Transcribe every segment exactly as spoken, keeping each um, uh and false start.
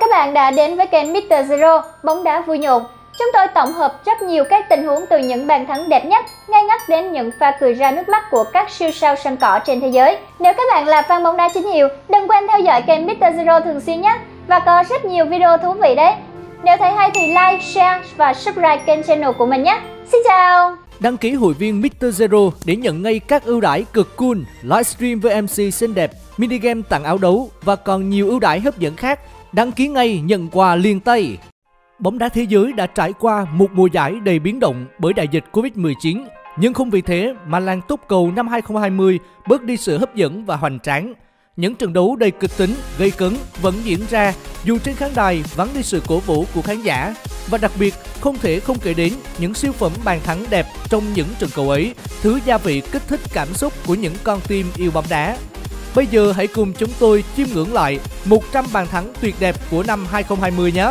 các bạn đã đến với kênh mít tơ Zero bóng đá vui nhộn. Chúng tôi tổng hợp rất nhiều các tình huống từ những bàn thắng đẹp nhất, ngay ngắt đến những pha cười ra nước mắt của các siêu sao sân cỏ trên thế giới. Nếu các bạn là fan bóng đá chính hiệu, đừng quên theo dõi kênh mít tơ Zero thường xuyên nhé. Và có rất nhiều video thú vị đấy. Nếu thấy hay thì like, share và subscribe kênh channel của mình nhé. Xin chào! Đăng ký hội viên mít tơ Zero để nhận ngay các ưu đãi cực cool, livestream với em xê xinh đẹp, minigame tặng áo đấu và còn nhiều ưu đãi hấp dẫn khác. Đăng ký ngay, nhận quà liền tay. Bóng đá thế giới đã trải qua một mùa giải đầy biến động bởi đại dịch Covid mười chín, nhưng không vì thế mà làng túc cầu năm hai không hai không bớt đi sự hấp dẫn và hoành tráng. Những trận đấu đầy kịch tính, gây cấn vẫn diễn ra dù trên khán đài vắng đi sự cổ vũ của khán giả. Và đặc biệt không thể không kể đến những siêu phẩm bàn thắng đẹp trong những trận cầu ấy, thứ gia vị kích thích cảm xúc của những con tim yêu bóng đá. Bây giờ hãy cùng chúng tôi chiêm ngưỡng lại một trăm bàn thắng tuyệt đẹp của năm hai không hai không nhé!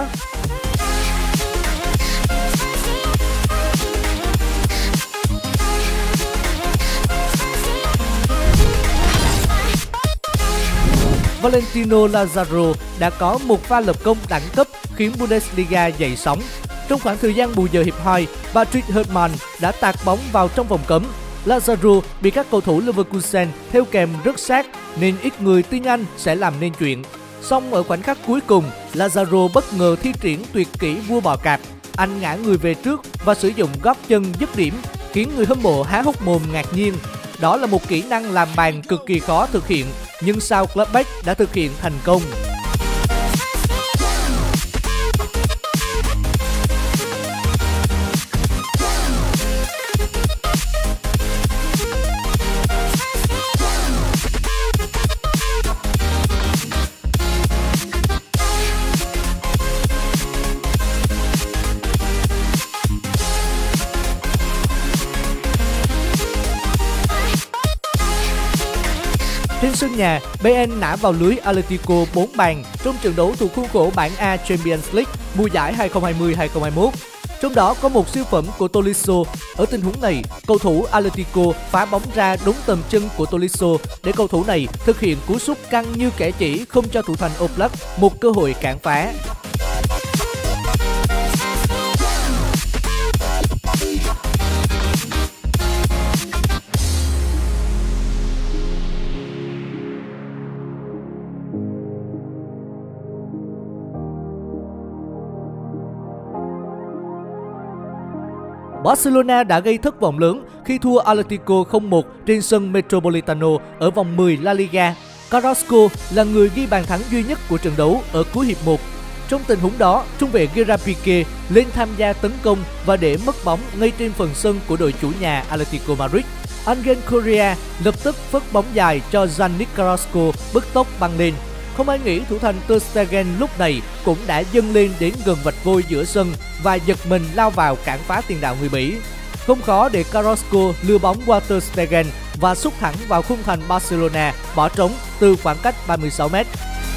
Valentino Lazaro đã có một pha lập công đẳng cấp khiến Bundesliga dậy sóng. Trong khoảng thời gian bù giờ hiệp hai, Patrick Herrmann đã tạt bóng vào trong vòng cấm. Lazaro bị các cầu thủ Leverkusen theo kèm rất sát nên ít người tin anh sẽ làm nên chuyện. Song ở khoảnh khắc cuối cùng, Lazaro bất ngờ thi triển tuyệt kỹ vua bò cạp. Anh ngã người về trước và sử dụng gót chân dứt điểm, khiến người hâm mộ há hốc mồm ngạc nhiên. Đó là một kỹ năng làm bàn cực kỳ khó thực hiện, nhưng sao Gladbach đã thực hiện thành công. Trên sân nhà, Bayern nã vào lưới Atletico bốn bàn trong trận đấu thuộc khuôn khổ bảng A Champions League mùa giải hai không hai không hai không hai mốt. Trong đó có một siêu phẩm của Tolisso. Ở tình huống này, cầu thủ Atletico phá bóng ra đúng tầm chân của Tolisso để cầu thủ này thực hiện cú sút căng như kẻ chỉ, không cho thủ thành Oblak một cơ hội cản phá. Barcelona đã gây thất vọng lớn khi thua Atletico không một trên sân Metropolitano ở vòng mười La Liga. Carrasco là người ghi bàn thắng duy nhất của trận đấu ở cuối hiệp một. Trong tình huống đó, trung vệ Gerard Piqué lên tham gia tấn công và để mất bóng ngay trên phần sân của đội chủ nhà Atletico Madrid. Angel Correa lập tức phất bóng dài cho Yannick Carrasco bứt tốc băng lên. Không ai nghĩ thủ thành Ter Stegen lúc này cũng đã dâng lên đến gần vạch vôi giữa sân và giật mình lao vào cản phá tiền đạo người Bỉ. Không khó để Carrasco lừa bóng qua Ter Stegen và sút thẳng vào khung thành Barcelona bỏ trống từ khoảng cách ba mươi sáu mét.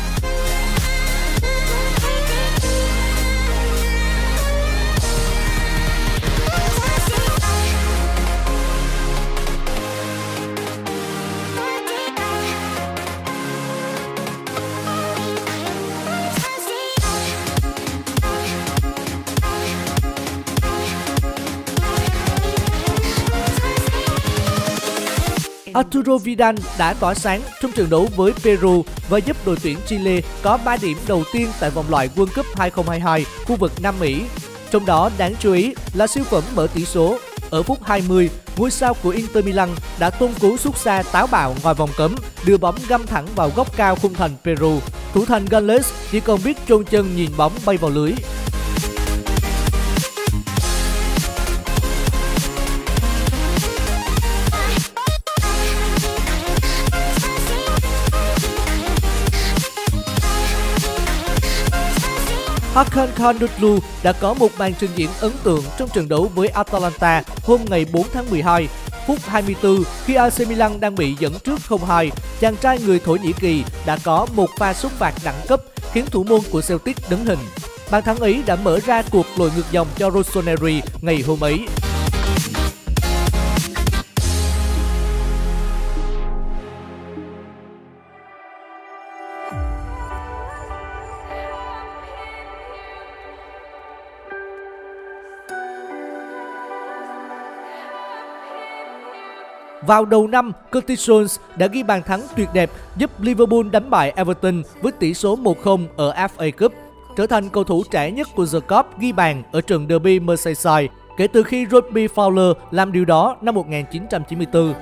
Arturo Vidal đã tỏa sáng trong trận đấu với Peru và giúp đội tuyển Chile có ba điểm đầu tiên tại vòng loại World Cup hai không hai hai khu vực Nam Mỹ. Trong đó đáng chú ý là siêu phẩm mở tỷ số. Ở phút hai mươi, ngôi sao của Inter Milan đã tung cú sút xa táo bạo ngoài vòng cấm, đưa bóng găm thẳng vào góc cao khung thành Peru. Thủ thành Gales chỉ còn biết chôn chân nhìn bóng bay vào lưới. Hakan Çalhanoğlu đã có một màn trình diễn ấn tượng trong trận đấu với Atalanta hôm ngày bốn tháng mười hai. Phút hai mươi tư, khi a xê Milan đang bị dẫn trước không hai, chàng trai người Thổ Nhĩ Kỳ đã có một pha sút phạt đẳng cấp khiến thủ môn của Celtic đứng hình. Bàn thắng ấy đã mở ra cuộc lội ngược dòng cho Rossoneri ngày hôm ấy. Vào đầu năm, Curtis Jones đã ghi bàn thắng tuyệt đẹp giúp Liverpool đánh bại Everton với tỷ số một không ở ép a Cup, trở thành cầu thủ trẻ nhất của The Cup ghi bàn ở trận derby Merseyside kể từ khi Robbie Fowler làm điều đó năm một nghìn chín trăm chín mươi tư.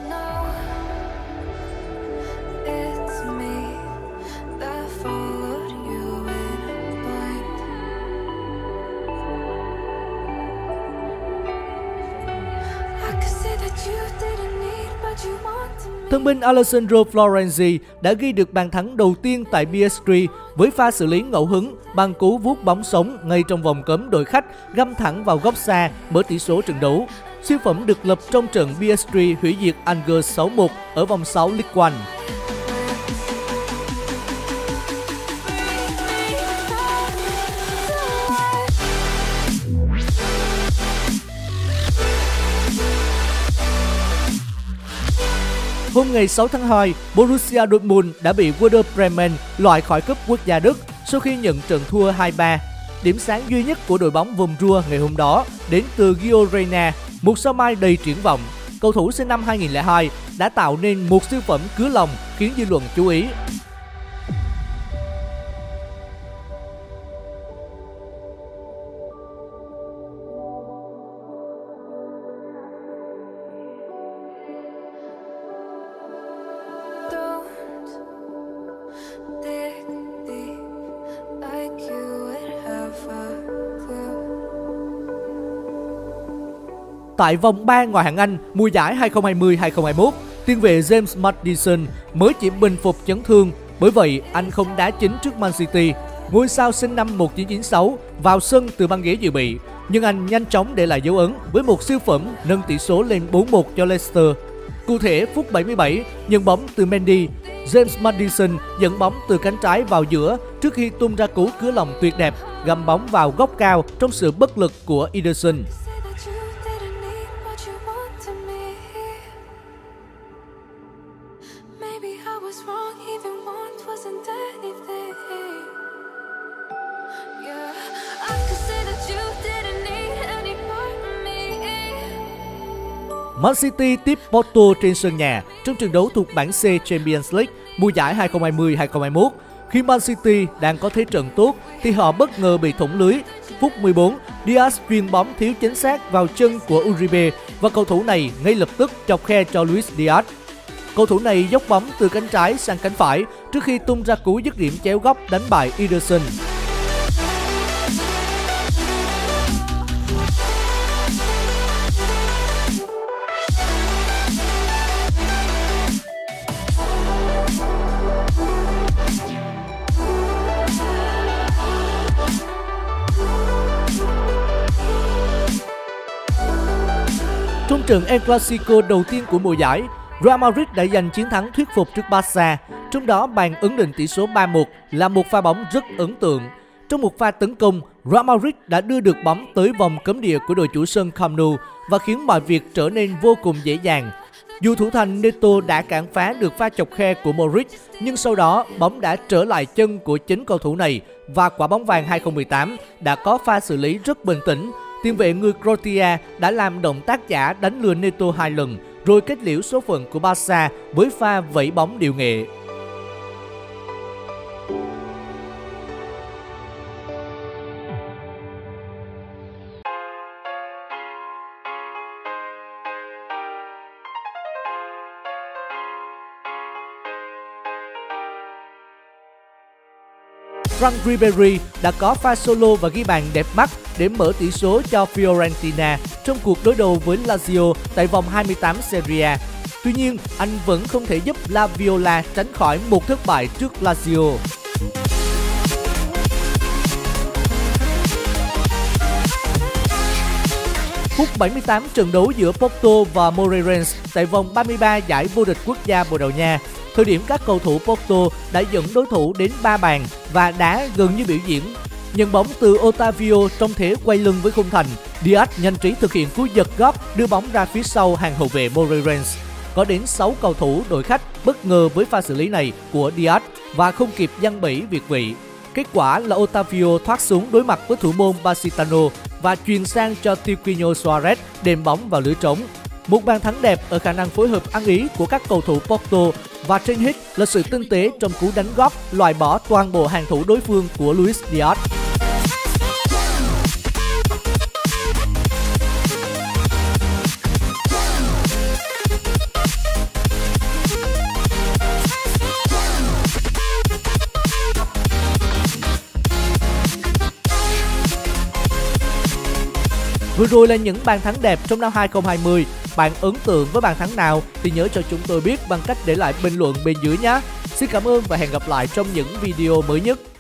Thân binh Alessandro Florenzi đã ghi được bàn thắng đầu tiên tại pê ét giê với pha xử lý ngẫu hứng bằng cú vuốt bóng sống ngay trong vòng cấm đội khách găm thẳng vào góc xa mở tỷ số trận đấu. Siêu phẩm được lập trong trận pê ét giê hủy diệt Angers sáu một ở vòng sáu League One. Hôm ngày sáu tháng hai, Borussia Dortmund đã bị Werder Bremen loại khỏi cúp quốc gia Đức sau khi nhận trận thua hai ba. Điểm sáng duy nhất của đội bóng vùng Rua ngày hôm đó đến từ Gio Reyna, một sao mai đầy triển vọng. Cầu thủ sinh năm hai nghìn không trăm lẻ hai đã tạo nên một siêu phẩm cứa lòng khiến dư luận chú ý. Tại vòng ba ngoại hạng Anh mùa giải hai không hai không hai không hai mốt, tiền vệ James Maddison mới chỉ bình phục chấn thương, bởi vậy anh không đá chính trước Man City. Ngôi sao sinh năm một nghìn chín trăm chín mươi sáu vào sân từ băng ghế dự bị, nhưng anh nhanh chóng để lại dấu ấn với một siêu phẩm nâng tỷ số lên bốn một cho Leicester. Cụ thể, phút bảy mươi bảy, nhận bóng từ Mendy, James Maddison dẫn bóng từ cánh trái vào giữa trước khi tung ra cú cứa lòng tuyệt đẹp, găm bóng vào góc cao trong sự bất lực của Ederson. Man City tiếp Porto trên sân nhà trong trận đấu thuộc bảng C Champions League mùa giải hai không hai không hai không hai mốt. Khi Man City đang có thế trận tốt thì họ bất ngờ bị thủng lưới. Phút mười bốn, Diaz chuyền bóng thiếu chính xác vào chân của Uribe và cầu thủ này ngay lập tức chọc khe cho Luis Diaz. Cầu thủ này dốc bóng từ cánh trái sang cánh phải trước khi tung ra cú dứt điểm chéo góc đánh bại Ederson. Trong trận El Clasico đầu tiên của mùa giải, Real Madrid đã giành chiến thắng thuyết phục trước Barca, trong đó bàn ấn định tỷ số ba một là một pha bóng rất ấn tượng. Trong một pha tấn công, Real Madrid đã đưa được bóng tới vòng cấm địa của đội chủ sân Camp Nou và khiến mọi việc trở nên vô cùng dễ dàng. Dù thủ thành Neto đã cản phá được pha chọc khe của Modric, nhưng sau đó bóng đã trở lại chân của chính cầu thủ này và quả bóng vàng hai không một tám đã có pha xử lý rất bình tĩnh. Tiền vệ người Croatia đã làm động tác giả đánh lừa Neto hai lần, rồi kết liễu số phận của Barca với pha vẩy bóng điệu nghệ. Franck Ribéry đã có pha solo và ghi bàn đẹp mắt để mở tỷ số cho Fiorentina trong cuộc đối đầu với Lazio tại vòng hai mươi tám Serie A. Tuy nhiên, anh vẫn không thể giúp La Viola tránh khỏi một thất bại trước Lazio. Phút bảy mươi tám, trận đấu giữa Porto và Moreirense tại vòng ba mươi ba giải vô địch quốc gia Bồ Đào Nha. Thời điểm các cầu thủ Porto đã dẫn đối thủ đến ba bàn và đá gần như biểu diễn. Nhận bóng từ Otavio trong thế quay lưng với khung thành, Diaz nhanh trí thực hiện cú giật gót đưa bóng ra phía sau hàng hậu vệ Moreirense. Có đến sáu cầu thủ đội khách bất ngờ với pha xử lý này của Diaz và không kịp giăng bẫy việt vị. Kết quả là Otavio thoát xuống đối mặt với thủ môn Basitano và chuyền sang cho Tiquinho Suarez đệm bóng vào lưới trống. Một bàn thắng đẹp ở khả năng phối hợp ăn ý của các cầu thủ Porto và trên hết là sự tinh tế trong cú đánh góp loại bỏ toàn bộ hàng thủ đối phương của Luis Diaz. Vừa rồi là những bàn thắng đẹp trong năm hai không hai không. Bạn ấn tượng với bàn thắng nào thì nhớ cho chúng tôi biết bằng cách để lại bình luận bên dưới nhé. Xin cảm ơn và hẹn gặp lại trong những video mới nhất.